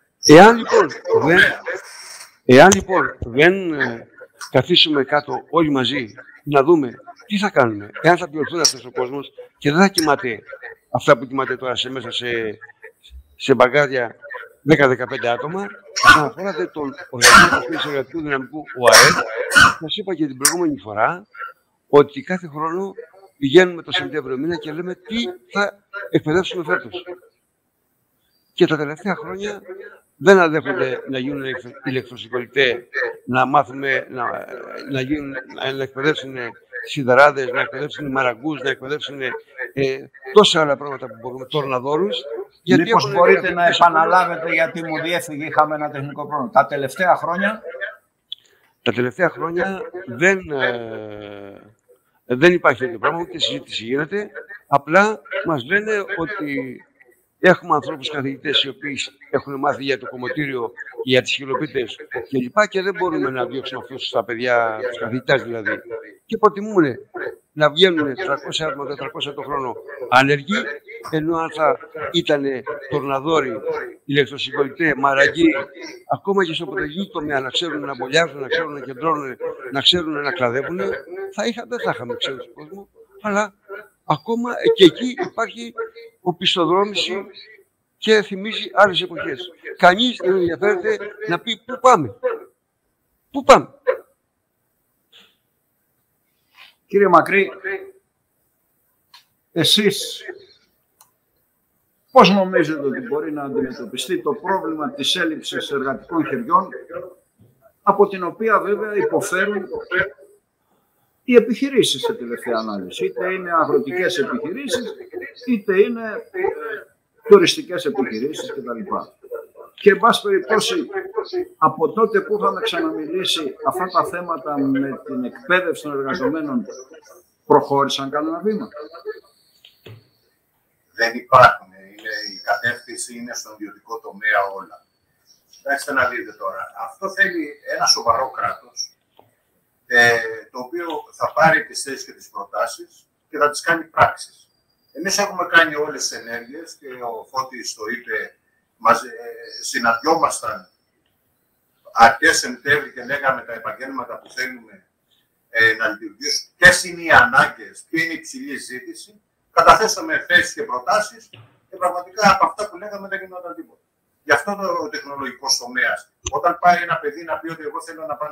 Εάν λοιπόν δεν καθίσουμε κάτω όλοι μαζί να δούμε τι θα κάνουμε, εάν θα πληρωθούν αυτός ο κόσμος και δεν θα κοιμάται αυτά που κοιμάται τώρα μέσα σε μπαγκάδια 10-15 άτομα, όσον αφορά τον οργανισμό εργατικού δυναμικού ΟΑΕ, σας είπα και την προηγούμενη φορά ότι κάθε χρόνο πηγαίνουμε το Σεπτέμβριο μήνα και λέμε τι θα εκπαιδεύσουμε φέτος. Και τα τελευταία χρόνια δεν αδέχονται να γίνουν ηλεκτροσυγκολητές, να μάθουμε να εκπαιδεύσουν σιδεράδες, να εκπαιδεύσουν μαραγκούς, να εκπαιδεύσουν τόσα άλλα πράγματα που μπορούμε, τορναδόρους. Μήπως μπορείτε να επαναλάβετε, γιατί μου διέφυγε, είχαμε ένα τεχνικό πρόβλημα. Τα τελευταία χρόνια δεν υπάρχει τέτοιο πράγμα, ούτε συζήτηση γίνεται. Απλά μας λένε ότι έχουμε ανθρώπους καθηγητές οι οποίοι έχουν μάθει για το κομμωτήριο, για τις χιλοπίτες κλπ. Και δεν μπορούμε να διώξουμε αυτούς τα παιδιά, τους καθηγητές δηλαδή. Και προτιμούν να βγαίνουν 300 άτομα, 400 το χρόνο ανεργοί, ενώ αν θα ήταν τορναδόροι, ηλεκτροσυγκολητές, μαραγκοί, ακόμα και στο πρωτογενή τομέα να ξέρουν να μπολιάζουν, να ξέρουν να κεντρώνουν, να ξέρουν να κλαδεύουν, δεν θα είχαμε ξένους κόσμο, αλλά ακόμα και εκεί υπάρχει οπισθοδρόμηση και θυμίζει άλλες εποχές. Κανείς δεν ενδιαφέρεται να πει πού πάμε. Πού πάμε. Κύριε Μακρύ, εσείς πώς νομίζετε ότι μπορεί να αντιμετωπιστεί το πρόβλημα της έλλειψης εργατικών χεριών, από την οποία βέβαια υποφέρουν οι επιχειρήσεις σε τελευταία ανάλυση. Είτε είναι αγροτικές επιχειρήσεις, είτε είναι τουριστικές επιχειρήσεις κτλ. Και εν πάση περιπτώσει, από τότε που είχαμε ξαναμιλήσει, αυτά τα θέματα με την εκπαίδευση των εργαζομένων προχώρησαν κανένα βήμα. Δεν υπάρχουν. Η κατεύθυνση είναι στον ιδιωτικό τομέα όλα. Κοιτάξτε να δείτε τώρα. Αυτό θέλει ένα σοβαρό κράτος, το οποίο θα πάρει τις θέσεις και τις προτάσεις και θα τις κάνει πράξεις. Εμείς έχουμε κάνει όλες τις ενέργειες και ο Φώτης το είπε, συναντιόμασταν αρχές Σεπτέμβρη και λέγαμε τα επαγγέλματα που θέλουμε να λειτουργήσουν, ποιες είναι οι ανάγκες, ποια είναι η υψηλή ζήτηση. Καταθέσαμε θέσεις και προτάσεις και πραγματικά από αυτά που λέγαμε δεν γινόταν τίποτα. Γι' αυτό ο τεχνολογικός τομέας, όταν πάει ένα παιδί να πει ότι εγώ θέλω να πάω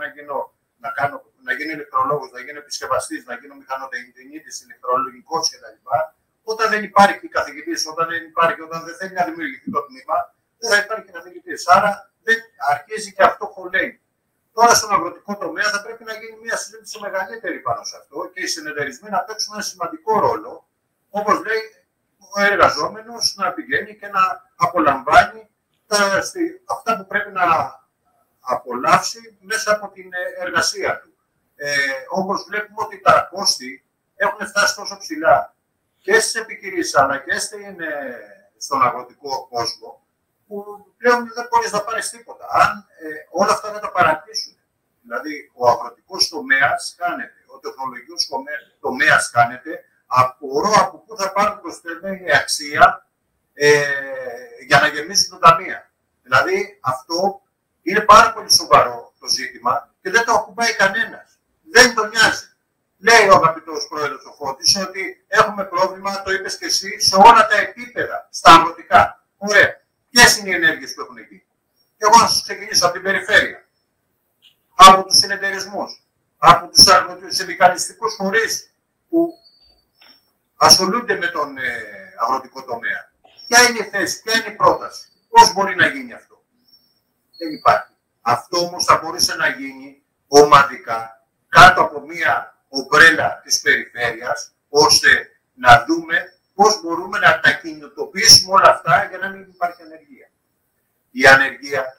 να γίνω ηλεκτρολόγος, να γίνω επισκευαστής, να γίνω μηχανοτεχνίτης, ηλεκτρολογικός κτλ. Όταν δεν υπάρχει καθηγητής, όταν δεν θέλει να δημιουργηθεί το τμήμα, δεν θα υπάρχει καθηγητής. Άρα αρχίζει και αυτό χωλαίνει. Τώρα στον αγροτικό τομέα θα πρέπει να γίνει μια συζήτηση μεγαλύτερη πάνω σε αυτό και οι συνεταιρισμοί να παίξουν ένα σημαντικό ρόλο, όπως λέει ο εργαζόμενος, να πηγαίνει και να απολαμβάνει αυτά που πρέπει να απολαύσει μέσα από την εργασία του. Όπως βλέπουμε ότι τα κόστη έχουν φτάσει τόσο ψηλά και στις επιχειρήσεις αλλά και στον αγροτικό κόσμο, που πλέον δεν μπορείς να πάρεις τίποτα. Αν όλα αυτά δεν τα παρατήσουν. Δηλαδή, ο αγροτικός τομέας χάνεται, ο τεχνολογικός τομέας χάνεται, απορώ από πού θα πάρουν προσθεμένη αξία για να γεμίσουν τα ταμεία. Δηλαδή, αυτό είναι πάρα πολύ σοβαρό το ζήτημα και δεν το ακουμπάει κανένας. Δεν τον νοιάζει. Λέει ο αγαπητός πρόεδρος ο Φώτης ότι έχουμε πρόβλημα, το είπες και εσύ, σε όλα τα επίπεδα, στα αγροτικά. Ωραία. Ποιες είναι οι ενέργειες που έχουν εκεί. Και εγώ να σας ξεκινήσω από την περιφέρεια, από τους συνεταιρισμούς, από τους συνδικαλιστικούς φορείς που ασχολούνται με τον αγροτικό τομέα. Ποια είναι η θέση, ποια είναι η πρόταση, πώς μπορεί να γίνει αυτό. Δεν υπάρχει. Αυτό όμως θα μπορούσε να γίνει ομαδικά, κάτω από μία ομπρέλα της περιφέρειας, ώστε να δούμε πώς μπορούμε να τα κινητοποιήσουμε όλα αυτά για να μην υπάρχει ανεργία. Η ανεργία,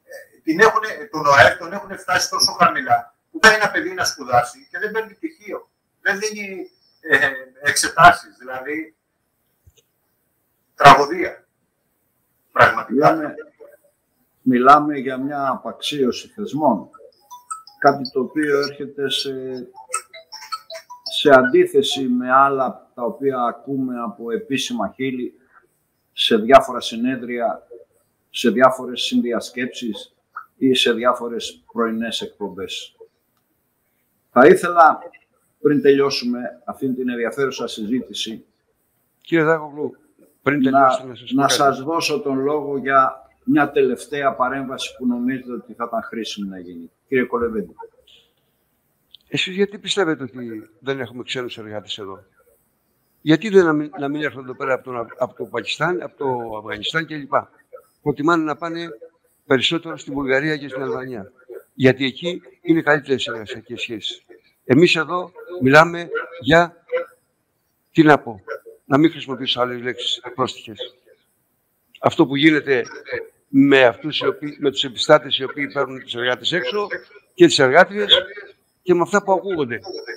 τον ΟΑΕΠ τον έχουν φτάσει τόσο χαμηλά, που πάει ένα παιδί να σπουδάσει και δεν παίρνει πτυχίο, δεν δίνει εξετάσεις, δηλαδή τραγωδία. Πραγματικά. Μιλάμε για μια απαξίωση θεσμών, κάτι το οποίο έρχεται σε αντίθεση με άλλα τα οποία ακούμε από επίσημα χείλη σε διάφορα συνέδρια, σε διάφορες συνδιασκέψεις ή σε διάφορες πρωινές εκπομπές. Θα ήθελα, πριν τελειώσουμε αυτή την ενδιαφέρουσα συζήτηση, κύριε Δάκογλου, πριν τελειώσουμε να σας δώσω τον λόγο για μια τελευταία παρέμβαση που νομίζετε ότι θα ήταν χρήσιμη να γίνει. Κύριε Κολεβέντη. Εσείς γιατί πιστεύετε ότι δεν έχουμε ξένους εργάτες εδώ? Γιατί να μην έρχονται εδώ πέρα από το Πακιστάν, από το Αφγανιστάν κλπ. Προτιμάνε να πάνε περισσότερο στη Βουλγαρία και στην Αλβανία. Γιατί εκεί είναι καλύτερες εργασιακές σχέσεις. Εμείς εδώ μιλάμε για, τι να πω, να μην χρησιμοποιήσω άλλες λέξεις πρόστιχες. Αυτό που γίνεται με τους επιστάτες οι οποίοι παίρνουν τους εργάτες έξω και τις εργάτριες και με αυτά που ακούγονται.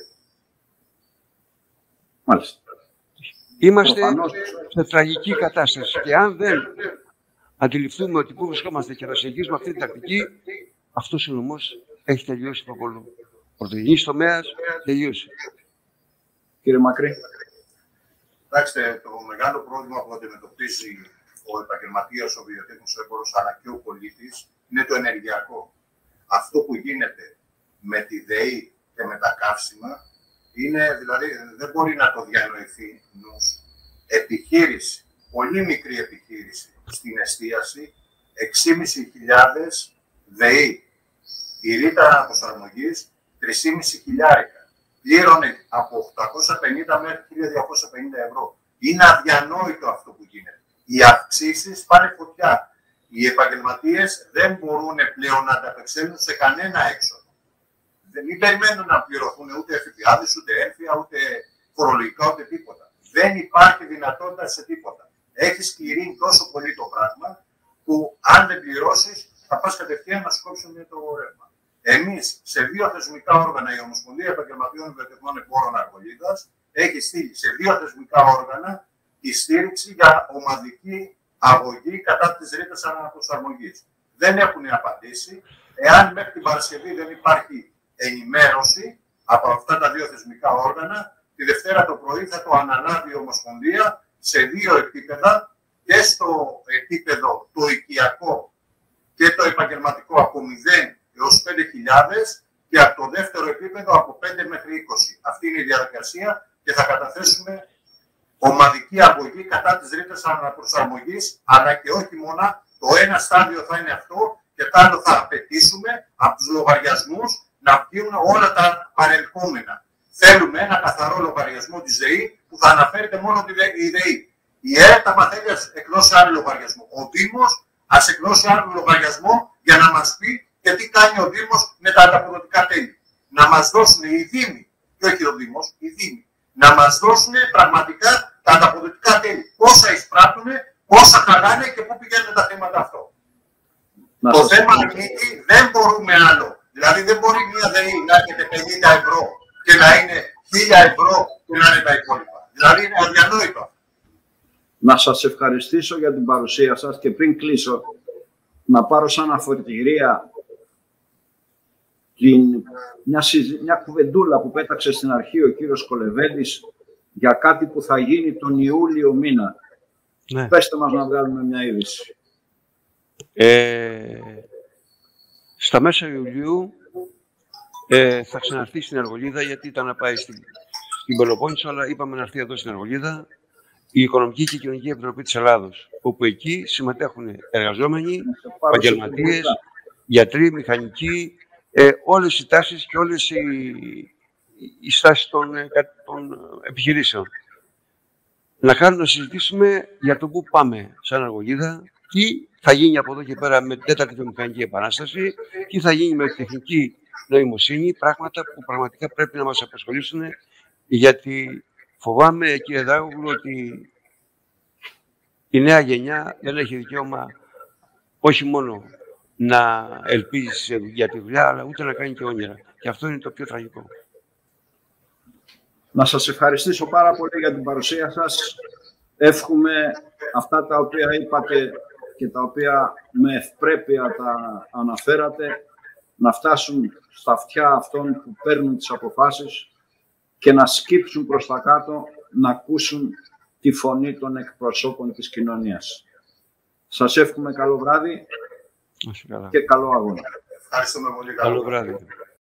Μάλιστα. Είμαστε σε τραγική κατάσταση και αν δεν αντιληφθούμε ότι πού βρισκόμαστε και να συνεχίσουμε αυτή την τακτική, αυτός ο νομός έχει τελειώσει από πολλού. Πρωτογενής τομέας τελειώσει. Κύριε Μακρύ. Κοιτάξτε, το μεγάλο πρόβλημα που αντιμετωπίζει ο επαγγελματίας, ο βιοτέχνης, ο έμπορος, αλλά και ο πολίτης, είναι το ενεργειακό. Αυτό που γίνεται με τη ΔΕΗ και με τα καύσιμα Δηλαδή δεν μπορεί να το διανοηθεί νους. Επιχείρηση, πολύ μικρή επιχείρηση στην εστίαση, 6.500 ΔΕΗ. Η ρήτρα προσαρμογής 3.500. Πλήρωνε από 850 μέχρι 1.250 ευρώ. Είναι αδιανόητο αυτό που γίνεται. Οι αυξήσεις πάνε φωτιά. Οι επαγγελματίες δεν μπορούν πλέον να ανταπεξέλθουν σε κανένα έξοδο. Δεν περιμένουν να πληρωθούν ούτε εφηβιάδες, ούτε έμφυα, ούτε φορολογικά, ούτε τίποτα. Δεν υπάρχει δυνατότητα σε τίποτα. Έχει σκληρύνει τόσο πολύ το πράγμα που αν δεν πληρώσεις θα πας κατευθείαν να σου κόψουν το ρεύμα. Εμείς σε 2 θεσμικά όργανα, η Ομοσπονδία Επαγγελματιών Ιδιωτικών Εμπόρων Αργολίδας έχει στείλει σε 2 θεσμικά όργανα τη στήριξη για ομαδική αγωγή κατά της ρήτρας αναπροσαρμογής. Δεν έχουν απαντήσει. Εάν μέχρι την Παρασκευή δεν υπάρχει ενημέρωση από αυτά τα 2 θεσμικά όργανα, τη Δευτέρα το πρωί θα το αναλάβει η Ομοσπονδία σε 2 επίπεδα, και στο επίπεδο το οικιακό και το επαγγελματικό από 0 έως 5.000 και από το δεύτερο επίπεδο από 5 μέχρι 20. Αυτή είναι η διαδικασία και θα καταθέσουμε ομαδική αγωγή κατά της ρήτρας αναπροσαρμογής, αλλά και όχι μόνο. Το ένα στάδιο θα είναι αυτό και το άλλο θα απαιτήσουμε από τους λογαριασμούς να βγουν όλα τα παρελκόμενα. Θέλουμε ένα καθαρό λογαριασμό της ΔΕΗ που θα αναφέρεται μόνο η ΔΕΗ. Η ΕΡΤ, άμα θέλει, ας εκδώσει άλλο λογαριασμό. Ο Δήμος ας εκδώσει άλλο λογαριασμό για να μας πει και τι κάνει ο Δήμος με τα ανταποδοτικά τέλη. Να μας δώσουν οι Δήμοι, και όχι ο Δήμος, οι Δήμοι, να μας δώσουν πραγματικά τα ανταποδοτικά τέλη. Πόσα εισπράττουν, πόσα χαλάνε και πού πηγαίνουν τα θέματα αυτό. Το θέμα ανήκει, δεν μπορούμε άλλο. Δηλαδή δεν μπορεί μια ΔΕΗ να έρχεται 50 ευρώ και να είναι 1.000 ευρώ και να είναι τα υπόλοιπα. Δηλαδή είναι αδιανόητο. Να σας ευχαριστήσω για την παρουσία σας και πριν κλείσω να πάρω σαν αφορητηρία μια κουβεντούλα που πέταξε στην αρχή ο κύριος Κολεβέντης για κάτι που θα γίνει τον Ιούλιο μήνα. Ναι. Πέστε μας να βγάλουμε μια είδηση. Στα μέσα Ιουλίου θα ξαναρθεί στην Αργολίδα, γιατί ήταν να πάει στην Πελοπόννησο, αλλά είπαμε να έρθει εδώ στην Αργολίδα η Οικονομική και Κοινωνική Επιτροπή της Ελλάδος, όπου εκεί συμμετέχουν εργαζόμενοι, επαγγελματίες, γιατροί, μηχανικοί, όλες οι τάσεις και όλες οι στάσεις των επιχειρήσεων. Να συζητήσουμε για το πού πάμε σαν Αργολίδα, τι θα γίνει από εδώ και πέρα με την 4η βιομηχανική επανάσταση, τι θα γίνει με τη τεχνική νοημοσύνη, πράγματα που πραγματικά πρέπει να μας απασχολήσουν, γιατί φοβάμαι, κύριε Δάγογλου, ότι η νέα γενιά δεν έχει δικαίωμα όχι μόνο να ελπίζει για τη δουλειά, αλλά ούτε να κάνει και όνειρα. Και αυτό είναι το πιο τραγικό. Να σας ευχαριστήσω πάρα πολύ για την παρουσία σας. Εύχομαι αυτά τα οποία είπατε και τα οποία με ευπρέπεια τα αναφέρατε να φτάσουν στα αυτιά αυτών που παίρνουν τις αποφάσεις και να σκύψουν προς τα κάτω, να ακούσουν τη φωνή των εκπροσώπων της κοινωνίας. Σας εύχομαι καλό βράδυ και καλό αγώνα. Ευχαριστούμε πολύ. Καλό βράδυ.